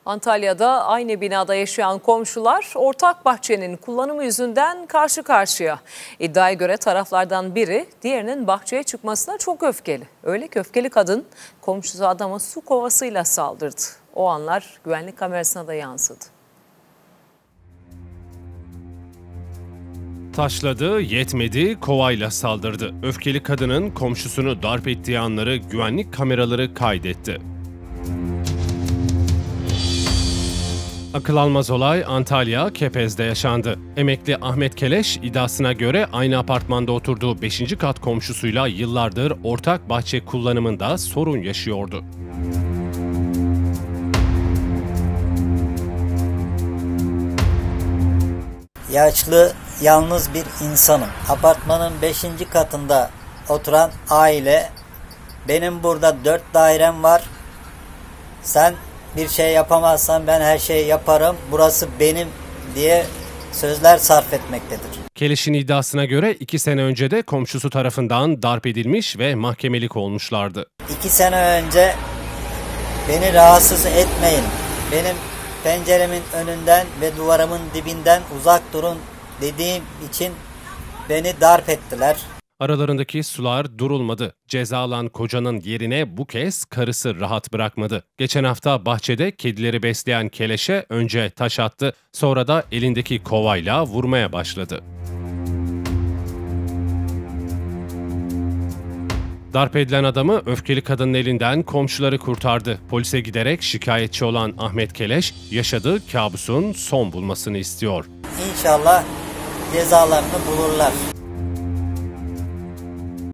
Antalya'da aynı binada yaşayan komşular ortak bahçenin kullanımı yüzünden karşı karşıya. İddiaya göre taraflardan biri diğerinin bahçeye çıkmasına çok öfkeli. Öyle ki öfkeli kadın komşusu adama su kovasıyla saldırdı. O anlar güvenlik kamerasına da yansıdı. Taşladı, yetmedi, kovayla saldırdı. Öfkeli kadının komşusunu darp ettiği anları güvenlik kameraları kaydetti. Akıl almaz olay Antalya, Kepez'de yaşandı. Emekli Ahmet Keleş iddiasına göre aynı apartmanda oturduğu 5. kat komşusuyla yıllardır ortak bahçe kullanımında sorun yaşıyordu. Yaşlı, yalnız bir insanım. Apartmanın 5. katında oturan aile, benim burada 4 dairem var. Sen bir şey yapamazsan ben her şeyi yaparım, burası benim diye sözler sarf etmektedir. Keleş'in iddiasına göre 2 sene önce de komşusu tarafından darp edilmiş ve mahkemelik olmuşlardı. 2 sene önce beni rahatsız etmeyin, benim penceremin önünden ve duvarımın dibinden uzak durun dediğim için beni darp ettiler. Aralarındaki sular durulmadı. Ceza alan kocanın yerine bu kez karısı rahat bırakmadı. Geçen hafta bahçede kedileri besleyen Keleş'e önce taş attı, sonra da elindeki kovayla vurmaya başladı. Darp edilen adamı öfkeli kadının elinden komşuları kurtardı. Polise giderek şikayetçi olan Ahmet Keleş, yaşadığı kabusun son bulmasını istiyor. İnşallah cezalarını bulurlar.